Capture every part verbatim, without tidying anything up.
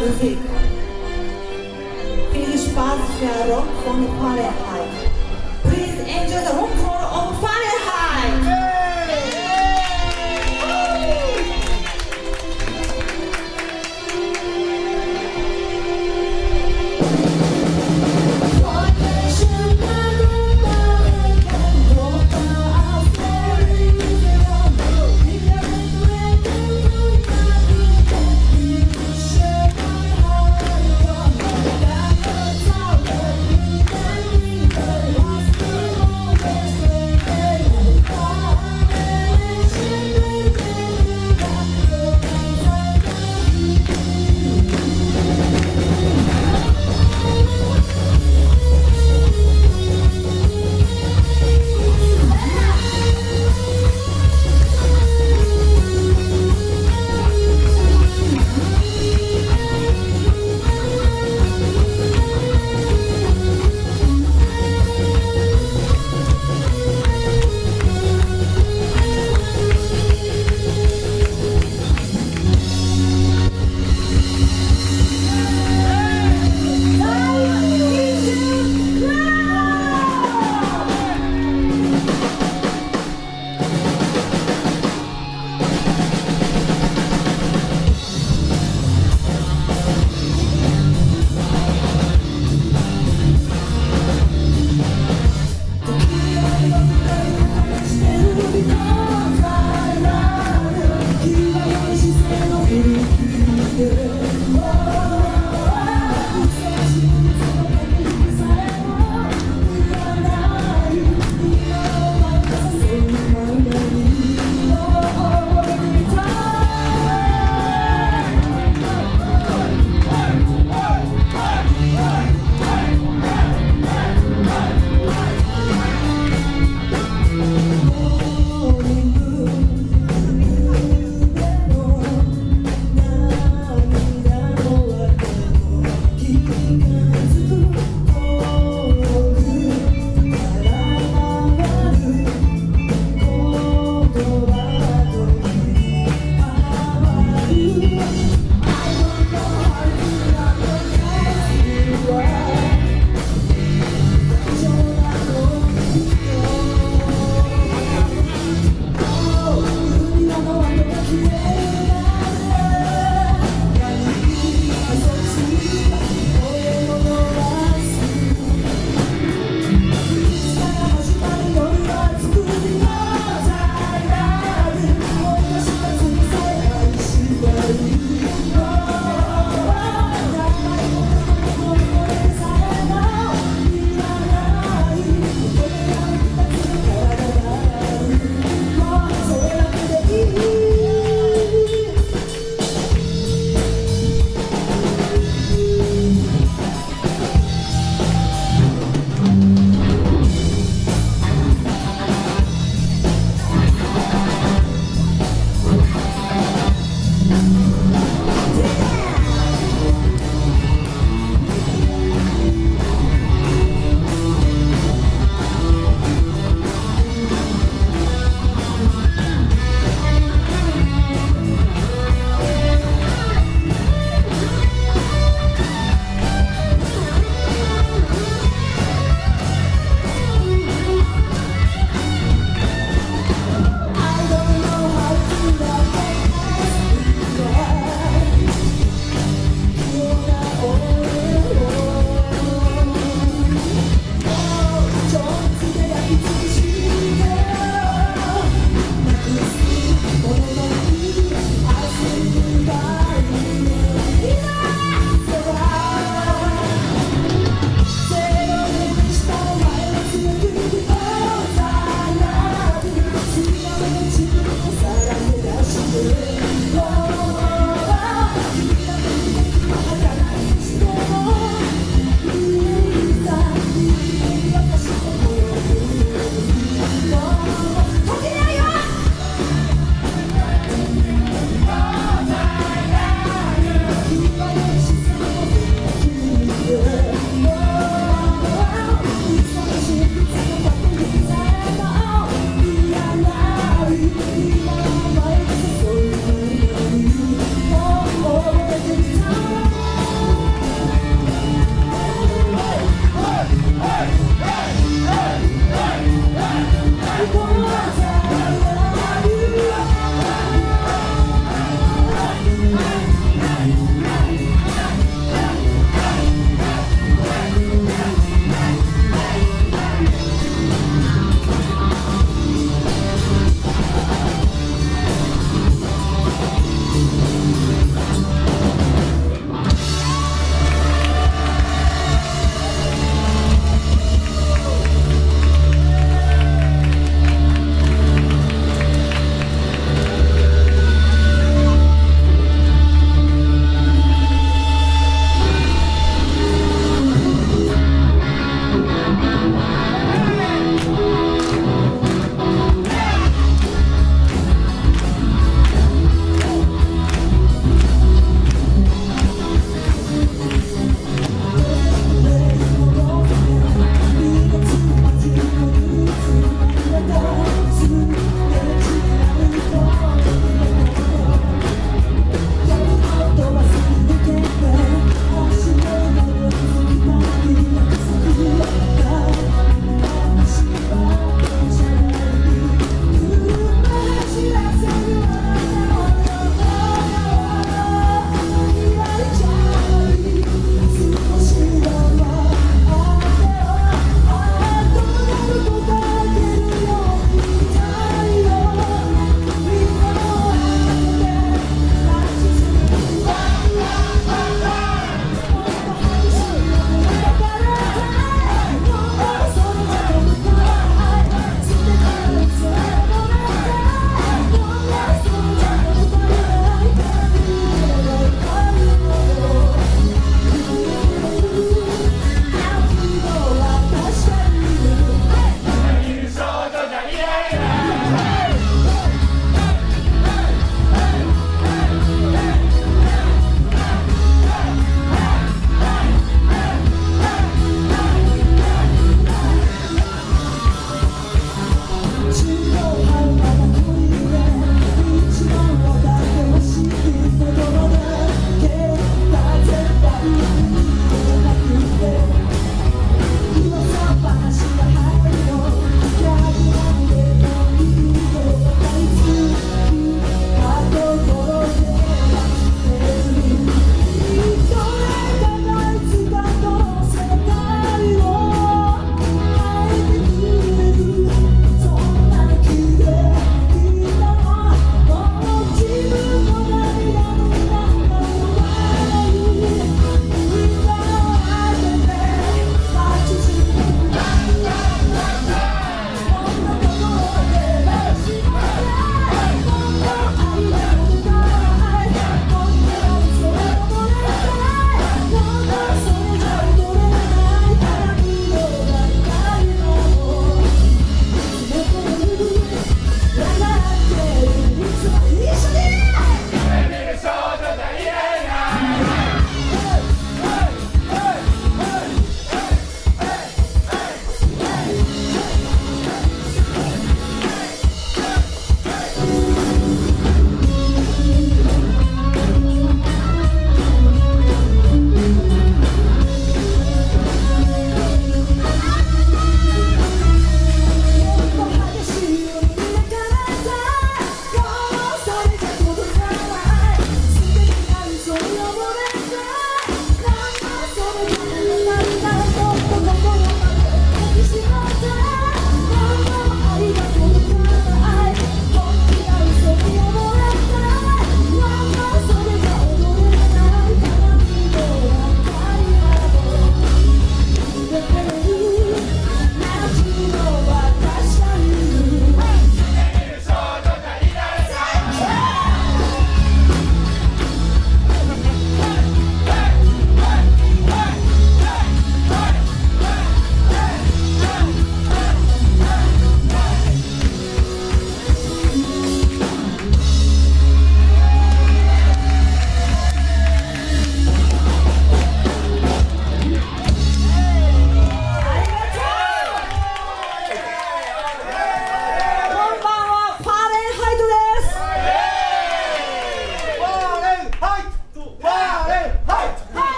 Musik. Viel Spaß für Rock von Fahrenheit. Please enjoy the rock of Fahrenheit. Let's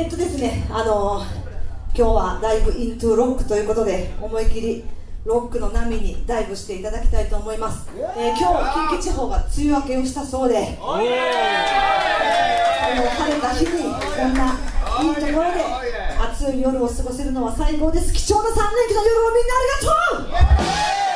えっとですね、あの今日はダイブイントゥロックということで、思い切りロックの波にダイブしていただきたいと思います。えー、今日近畿地方が梅雨明けをしたそうで、あの晴れた日にこんないいところで暑い夜を過ごせるのは最高です。貴重なさん連休の夜をみんなありがと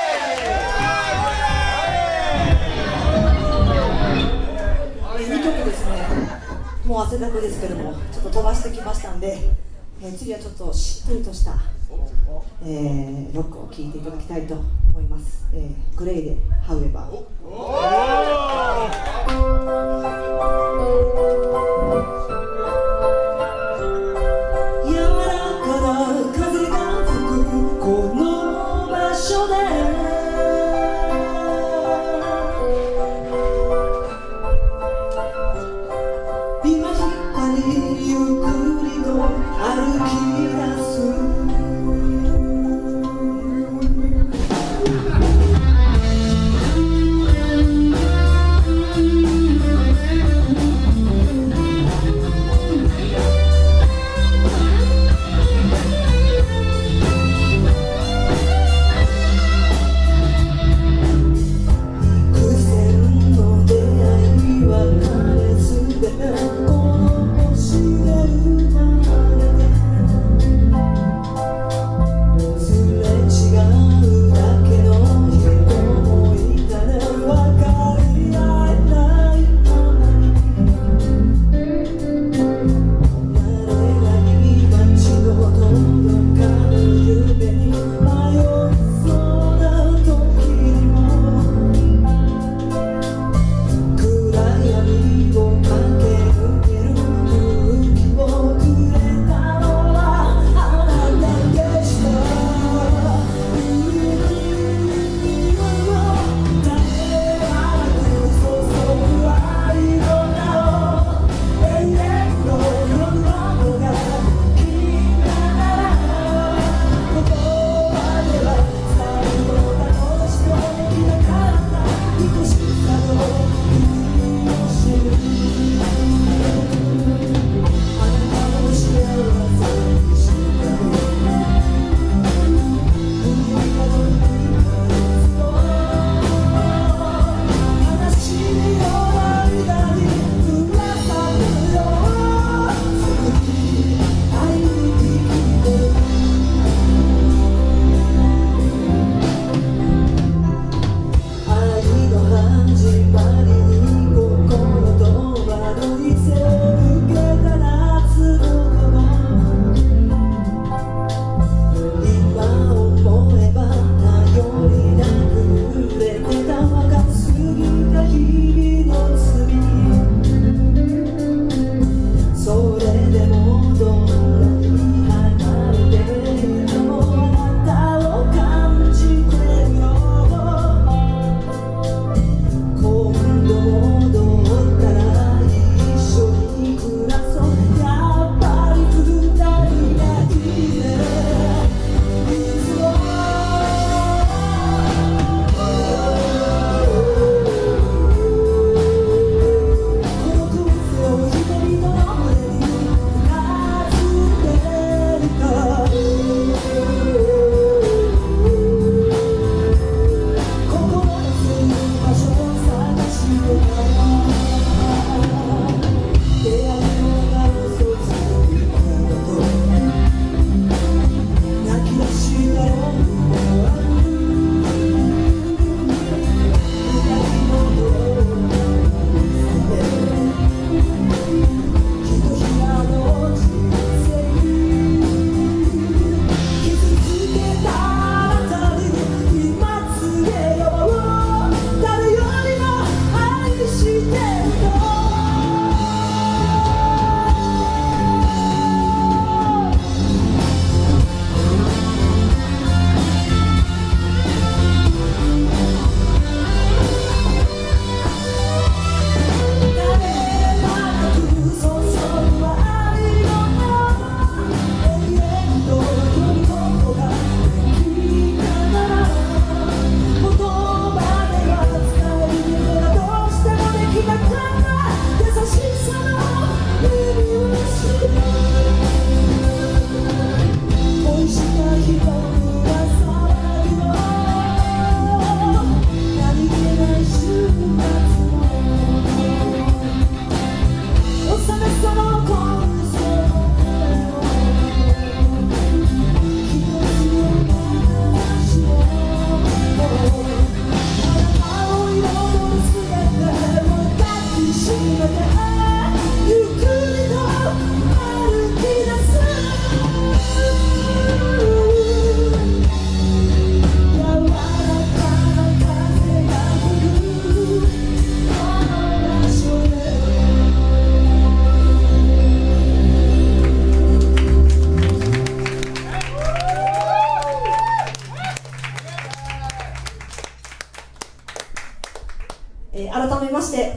う。えー、にきょくですね、もう汗だくですけどもちょっと飛ばしてきましたんで、えー、次はちょっとしっとりとした、えー、ロックを聴いていただきたいと思います。えー、グレイで「ハウエバー」。柔らかな風が吹くこの場所で今光ゆっくりと歩き出す「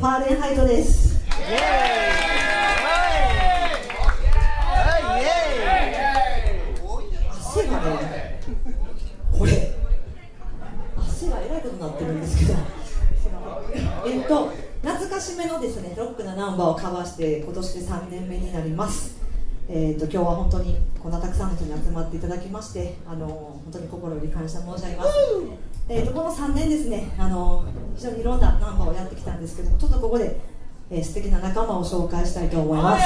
ファーレンハイトです。汗がね、これ汗がえらいことになってるんですけど、えっと懐かしめのですねロックなナンバーをカバーして今年でさんねんめになります。えっと今日は本当にこんなたくさんの人に集まっていただきまして、あの本当に心より感謝申し上げます。えっとこのさんねんですね、あの非常にいろんなナンバーをやってきたんですけども、ちょっとここで、えー、素敵な仲間を紹介したいと思います。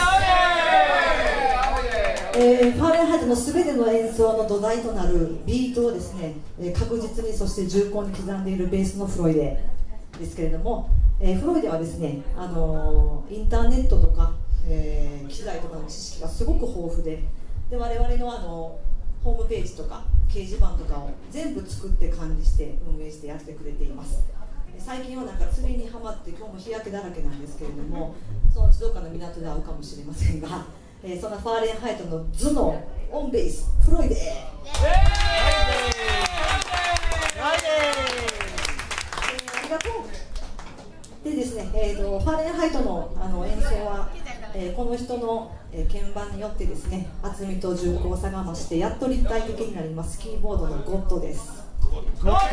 えー、ファーレンハイトのすべての演奏の土台となるビートをですね、えー、確実にそして重厚に刻んでいるベースのフロイデですけれども、えー、フロイデはですね、あのー、インターネットとか、えー、機材とかの知識がすごく豊富で、で我々の、あのー、ホームページとか掲示板とかを全部作って管理して運営してやってくれています。最近はなんか釣りにはまって今日も日焼けだらけなんですけれども、そのうちどっかの港で会うかもしれませんが、えー、そんなファーレンハイトの頭脳オンベースフロイデー、えー、ありがとう。でですね、えー、とファーレンハイト の, あの演奏は、えー、この人の、えー、鍵盤によってですね厚みと重厚さが増してやっと立体的になりますキーボードのゴッドです。ゴッド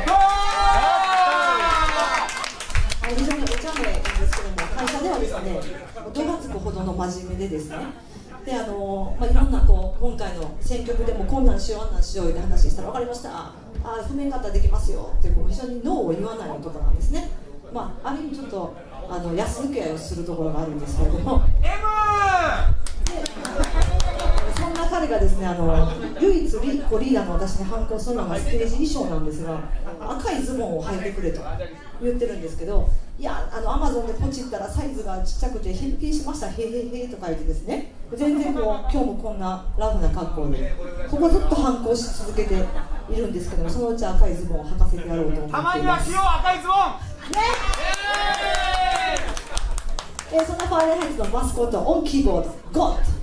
非常にお茶目なんですけども、会社ではですね度がつくほどの真面目でですね、であのまあ、いろんなこう今回の選曲でもこんなんしようあんなんしようって話したら分かりました、あ譜面型できますよってこう非常にノーを言わない男なんですね。まあ、ある意味ちょっとあの安請け合いをするところがあるんですけれども、でそんな彼がですねあの唯一リコリーダーの私に反抗するのがステージ衣装なんですが、赤いズボンを履いてくれと言ってるんですけど、いやあのアマゾンでポチったらサイズがちっちゃくて返品しましたへへへとか言ってですね、全然こう今日もこんなラフな格好でここずっと反抗し続けているんですけども、そのうち赤いズボンを履かせてやろうと思っています。たまには着よう赤いズボンね、えー、そんなファーレンハイトのマスコットオンキーボードゴッド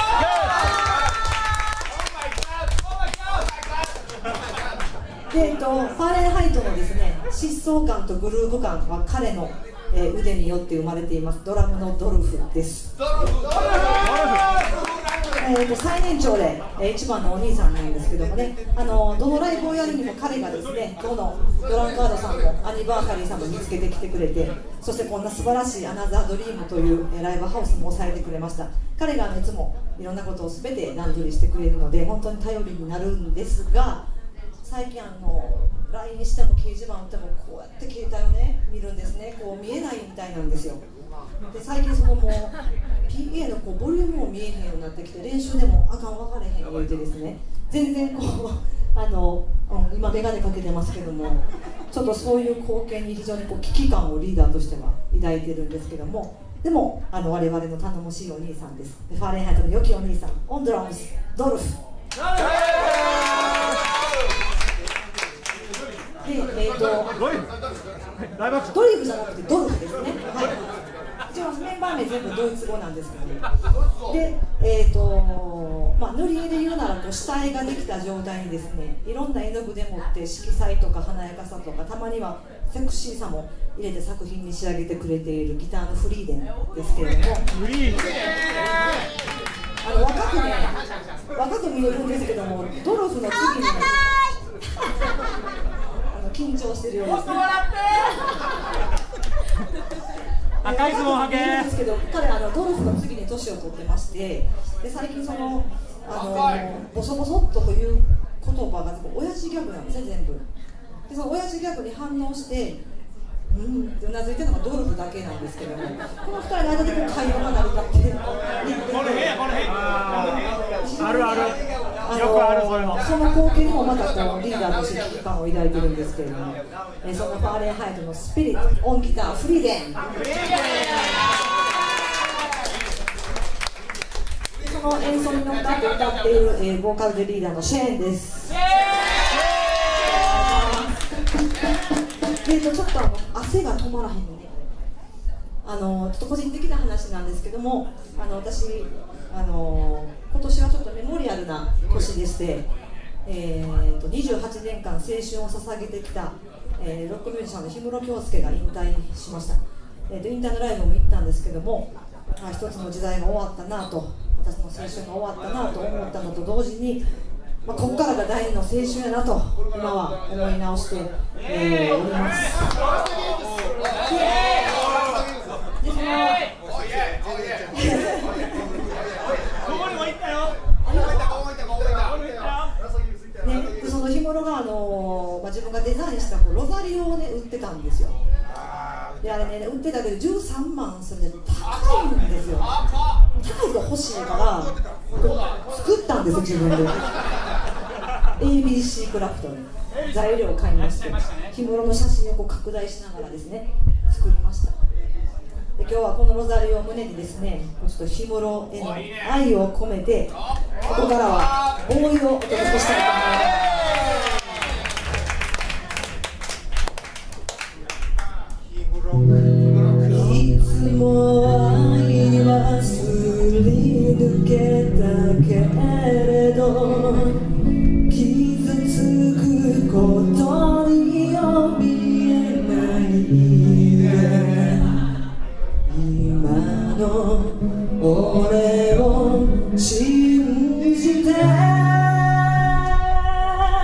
で、えっと、ファーレンハイトのですね疾走感とグルーヴ感は彼の、えー、腕によって生まれていますドラムのドルフです。ドルフドルフえー、と最年長で、えー、一番のお兄さんなんですけどもね、あのどのライブをやるにも彼がですね今日のドランカードさんもアニバーサリーさんも見つけてきてくれて、そしてこんな素晴らしいアナザードリームという、えー、ライブハウスも抑えてくれました。彼がいつもいろんなことを全て段取りしてくれるので本当に頼りになるんですが、最近あの ライン にしても掲示板打ってもこうやって携帯をね見るんですね、こう見えないみたいなんですよ。で最近そのもう ピーエー のこうボリュームも見えへんようになってきて、練習でもあかん分かれへん言うてですね、全然こうあの、うん、今眼鏡かけてますけども、ちょっとそういう光景に非常にこう危機感をリーダーとしては抱いてるんですけども、でもあの我々の頼もしいお兄さんです。でファーレンハイトの良きお兄さんオンドラムスドルフで、えー、とドリフじゃなくてドルフですね、はい、一応メンバー名全部ドイツ語なんですけど、ね、で、えーとまあ、塗り絵で言うならこう下絵ができた状態にですねいろんな絵の具でもって色彩とか華やかさとかたまにはセクシーさも入れて作品に仕上げてくれているギターのフリーデンですけれども、あの若くね若く見えるんですけども、ドルフの次に緊張してるようです、ね、赤いズボンはけーですけど、彼あのドルフの次に年を取ってまして、で最近そのあのボソボソっという言葉が親父ギャグなんですね全部。でその親父ギャグに反応してうんってうなずいてるのがドルフだけなんですけども、このふたりの間で会話が成り立ってこれへんこれへんあるあるよくあるそれも、その光景にもまたこうリーダーとして危機感を抱いてるんですけれども、えー、そのファーレンハイトのスピリットオンギターフリーデン、その演奏に乗っかって歌っている、えー、ボーカルでリーダーのシェーンです。でちょっとあの汗が止まらへんのね、あのちょっと個人的な話なんですけども、あの私あの今年はちょっとメモリアルな年でして、えー、とにじゅうはちねんかん青春を捧げてきた、えー、ロックミュージシャンの氷室京介が引退しました。 えー、とインターのライブも行ったんですけども、まあ、一つの時代が終わったなと、私の青春が終わったなと思ったのと同時に、まあ、ここからが第二の青春やなと今は思い直して、えー、おります。でそのね、でその日頃が、あのーまあ、自分がデザインしたこうロザリオを、ね、売ってたんですよ。であれね、売ってたけどじゅうさんまんするんで高いんですよ。高いと欲しいから作ったんですよ、自分で。 エービーシー クラフトに材料を買いまして、日頃の写真をこう拡大しながらですね作りました。で今日はこのロザリオを胸にですね、ちょっと日頃への愛を込めて、ここからは思いをお届けしたいと思います。いつも愛はすり抜けたけれど、傷つくことには見えないで、今の俺を信じて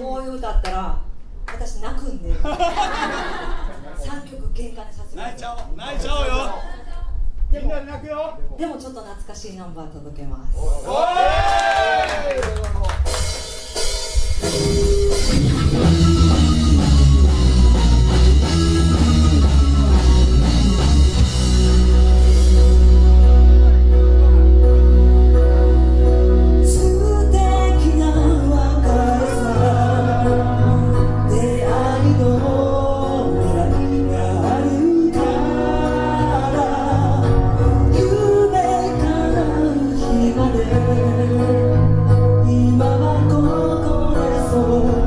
こういう歌あったら私泣くんでさんきょく喧嘩にさせて泣いちゃおう泣いちゃおうよ。みんなで泣くよ。 でもちょっと懐かしいナンバー届けます。今はここでそう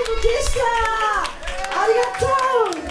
でした。ありがとう。